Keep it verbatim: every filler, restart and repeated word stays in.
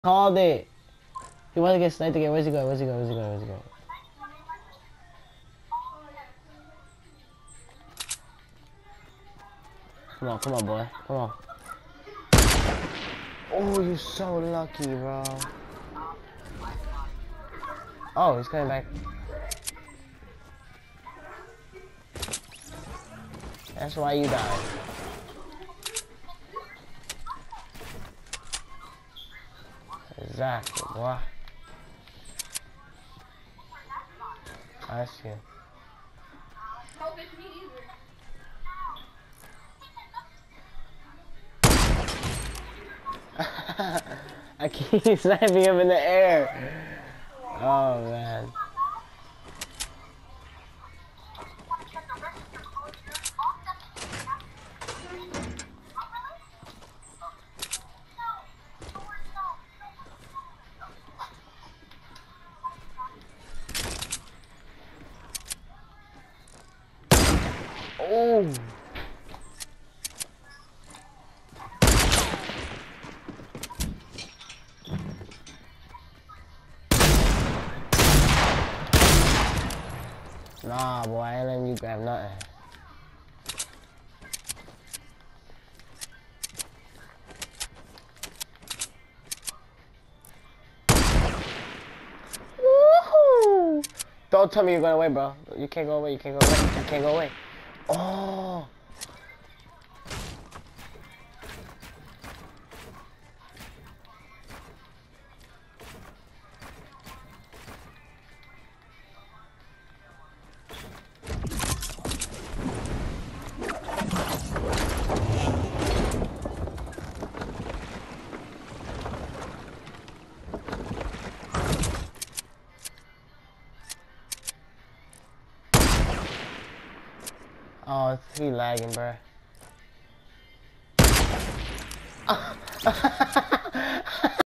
Called it. He wants to get sniped again. Where's he going? Where's he going? Where's he going? Where's he going? Come on, come on, boy. Come on. Oh, you're so lucky, bro. Oh, he's coming back. That's why you died. Exactly, boy. I see you. I keep sniping him in the air. Oh man. Oh. Nah, boy, I ain't letting you grab nothing. Woohoo! Don't tell me you're going away, bro. You can't go away. You can't go away. You can't go away. Oh. Oh, he lagging, bruh.